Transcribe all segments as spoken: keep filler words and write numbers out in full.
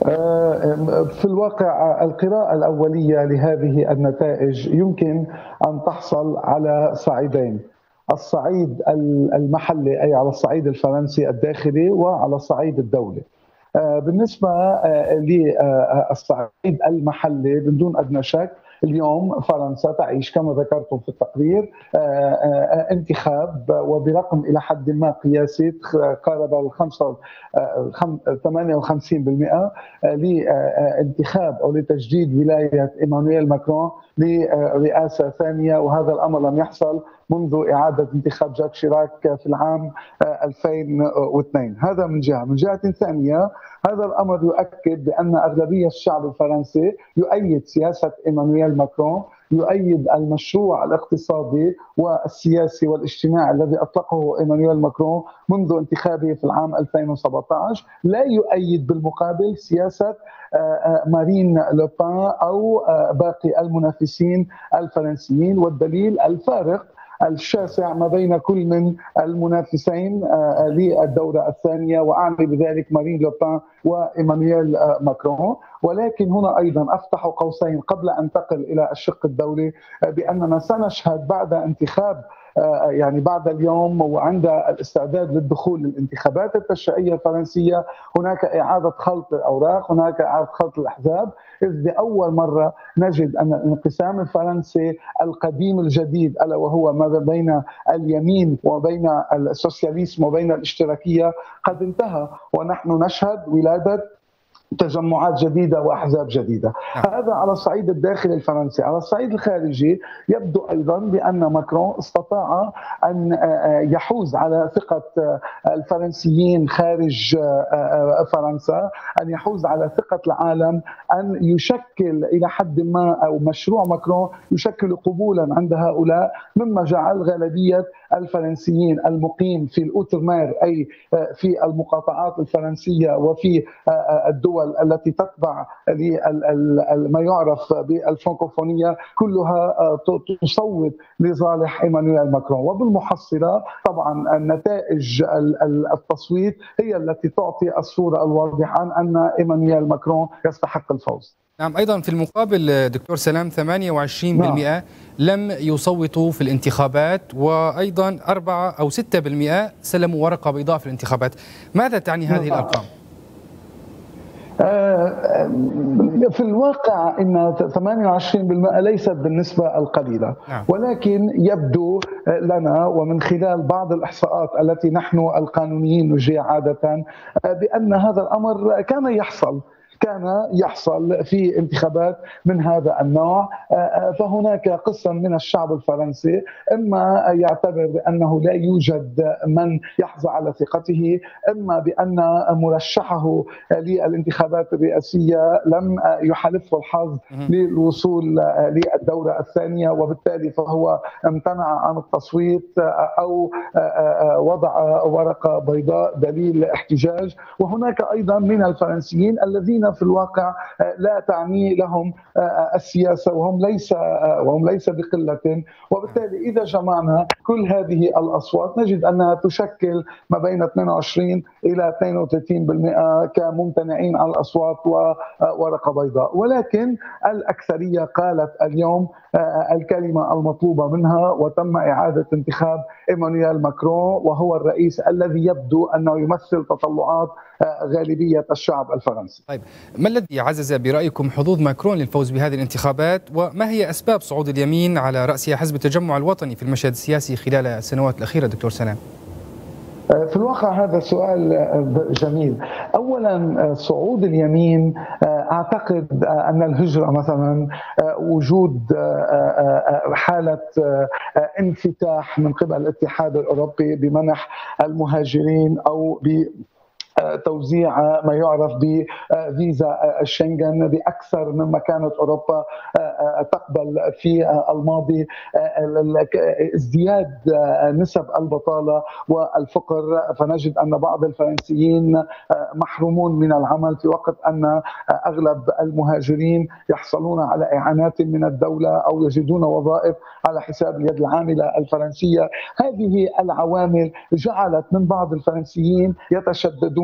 في الواقع القراءة الأولية لهذه النتائج يمكن أن تحصل على صعيدين: الصعيد المحلي أي على الصعيد الفرنسي الداخلي، وعلى الصعيد الدولي. بالنسبة للصعيد المحلي بدون أدنى شك اليوم فرنسا تعيش كما ذكرتم في التقرير انتخاب، وبرقم إلى حد ما قياسي قارب ال ثمانية وخمسين بالمئة لانتخاب أو لتجديد ولاية إيمانويل ماكرون لرئاسة ثانية، وهذا الأمر لم يحصل منذ إعادة انتخاب جاك شيراك في العام ألفين واثنين. هذا من جهة. من جهة ثانية، هذا الأمر يؤكد بأن أغلبية الشعب الفرنسي يؤيد سياسة إيمانويل ماكرون، يؤيد المشروع الاقتصادي والسياسي والاجتماعي الذي أطلقه إيمانويل ماكرون منذ انتخابه في العام ألفين وسبعة عشر. لا يؤيد بالمقابل سياسة مارين لوبان أو باقي المنافسين الفرنسيين، والدليل الفارق الشاسع ما بين كل من المنافسين للدورة الثانية، وأعني بذلك مارين لوبان وإيمانويل ماكرون. ولكن هنا أيضا أفتح قوسين قبل أن أنتقل إلى الشق الدولي بأننا سنشهد بعد انتخاب يعني بعد اليوم وعند الاستعداد للدخول للانتخابات التشريعية الفرنسية هناك إعادة خلط الأوراق، هناك إعادة خلط الأحزاب، إذ لأول مرة نجد أن الانقسام الفرنسي القديم الجديد ألا وهو ما بين اليمين وبين السوسياليسم وبين الاشتراكية قد انتهى، ونحن نشهد ولادة تجمعات جديدة وأحزاب جديدة. هذا على الصعيد الداخلي الفرنسي. على الصعيد الخارجي يبدو أيضا بأن ماكرون استطاع أن يحوز على ثقة الفرنسيين خارج فرنسا، أن يحوز على ثقة العالم، أن يشكل إلى حد ما أو مشروع ماكرون يشكل قبولا عند هؤلاء، مما جعل غالبية الفرنسيين المقيم في الأوترمير أي في المقاطعات الفرنسية وفي الدول التي تتبع ما يعرف بالفرنكوفونية كلها تصوت لصالح إيمانويل ماكرون. وبالمحصلة طبعا النتائج التصويت هي التي تعطي الصورة الواضحة عن أن إيمانويل ماكرون يستحق الفوز. نعم، أيضا في المقابل دكتور سلام ثمانية وعشرين بالمئة نعم. لم يصوتوا في الانتخابات، وأيضا أربعة أو ستة بالمئة سلموا ورقة بيضاء في الانتخابات. ماذا تعني هذه نعم. الأرقام؟ في الواقع إن ثمانية وعشرين بالمئة ليست بالنسبة القليلة، ولكن يبدو لنا ومن خلال بعض الإحصاءات التي نحن القانونيين نجريها عادة بأن هذا الأمر كان يحصل كان يحصل في انتخابات من هذا النوع. فهناك قسم من الشعب الفرنسي إما يعتبر بأنه لا يوجد من يحظى على ثقته، إما بأن مرشحه للانتخابات الرئاسية لم يحالفه الحظ للوصول للدورة الثانية، وبالتالي فهو امتنع عن التصويت أو وضع ورقة بيضاء دليل احتجاج. وهناك أيضا من الفرنسيين الذين في الواقع لا تعني لهم السياسة وهم ليس وهم ليس بقلة، وبالتالي إذا جمعنا كل هذه الأصوات نجد أنها تشكل ما بين اثنين وعشرين إلى اثنين وثلاثين بالمئة كممتنعين عن الأصوات وورقة بيضاء. ولكن الأكثرية قالت اليوم الكلمة المطلوبة منها، وتم إعادة انتخاب إيمانويل ماكرون، وهو الرئيس الذي يبدو أنه يمثل تطلعات غالبية الشعب الفرنسي. طيب، ما الذي عزز برأيكم حظوظ ماكرون للفوز بهذه الانتخابات، وما هي أسباب صعود اليمين على رأسها حزب التجمع الوطني في المشهد السياسي خلال السنوات الأخيرة دكتور سلام؟ في الواقع هذا سؤال جميل. أولا صعود اليمين، أعتقد أن الهجرة مثلا، وجود حالة انفتاح من قبل الاتحاد الأوروبي بمنح المهاجرين أو ب توزيع ما يعرف بفيزا الشنغن بأكثر مما كانت أوروبا تقبل في الماضي، ازدياد نسب البطالة والفقر، فنجد أن بعض الفرنسيين محرومون من العمل في وقت أن أغلب المهاجرين يحصلون على إعانات من الدولة أو يجدون وظائف على حساب اليد العاملة الفرنسية. هذه العوامل جعلت من بعض الفرنسيين يتشددون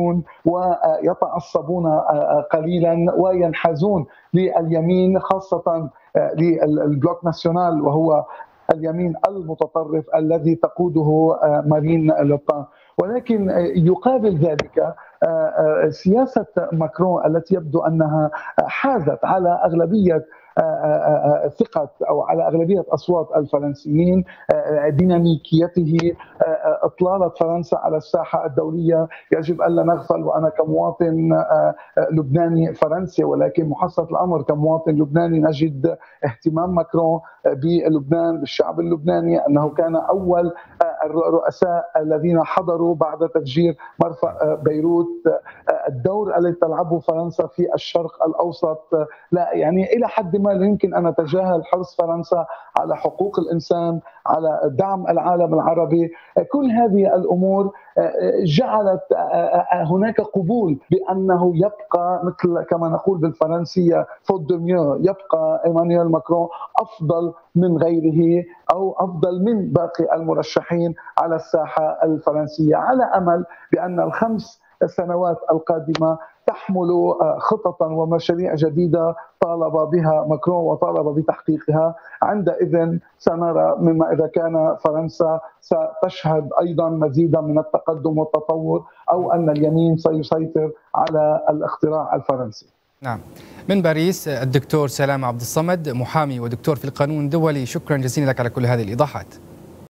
ينتقدون ويتعصبون قليلا وينحازون لليمين، خاصة للبلوك ناسيونال وهو اليمين المتطرف الذي تقوده مارين لوبان. ولكن يقابل ذلك سياسة ماكرون التي يبدو أنها حازت على أغلبية ثقة أو على أغلبية أصوات الفرنسيين، ديناميكيته، إطلالة فرنسا على الساحة الدولية. يجب ألا نغفل، وأنا كمواطن لبناني فرنسي ولكن محصلة الأمر كمواطن لبناني نجد اهتمام ماكرون بلبنان، بالشعب اللبناني، أنه كان أول الرؤساء الذين حضروا بعد تفجير مرفأ بيروت. الدور الذي تلعبه فرنسا في الشرق الأوسط لا يعني إلى حد ما لا يمكن أن نتجاهل حرص فرنسا على حقوق الإنسان، على دعم العالم العربي. كل هذه الأمور جعلت هناك قبول بأنه يبقى، مثل كما نقول بالفرنسية فوت دو ميو، يبقى إيمانويل ماكرون أفضل من غيره أو أفضل من باقي المرشحين على الساحة الفرنسية، على أمل بأن الخمس السنوات القادمة تحمل خططا ومشاريع جديدة طالب بها ماكرون وطالب بتحقيقها. عندئذ سنرى مما إذا كان فرنسا ستشهد أيضا مزيدا من التقدم والتطور أو أن اليمين سيسيطر على الاختراع الفرنسي. نعم. من باريس الدكتور سلام عبد الصمد، محامي ودكتور في القانون الدولي، شكرا جزيلا لك على كل هذه الإيضاحات.